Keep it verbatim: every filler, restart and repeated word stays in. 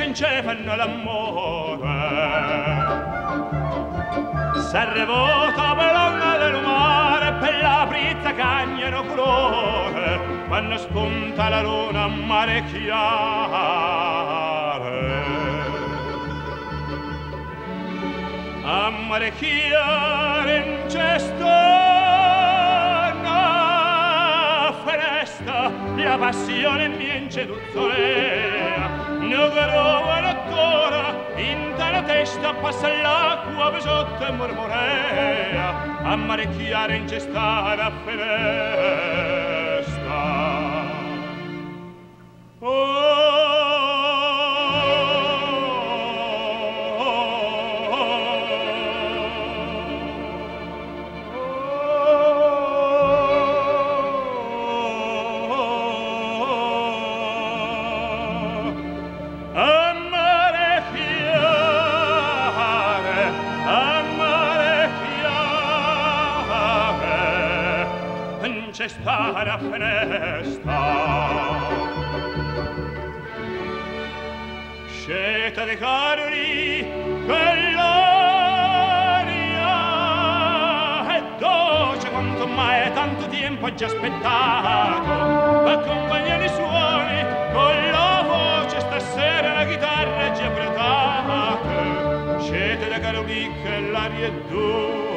in ce fanno l'amore. Serre vota bellona del mare per la brizza cagnano colore quando spunta la luna a mare chiare. A mare chiare in cesta festa la passione mi inceduzzolea non vedo l'attore in la testa passa l'acqua sotto e mormorea a mare chiare in cesta la festa. Oh sta la finestra sceta dei carri quell'aria è dolce quanto mai tanto tempo già aspettato accompagna i suoni con la voce stasera la chitarra è già prestata sceta dei carri quell'aria è dolce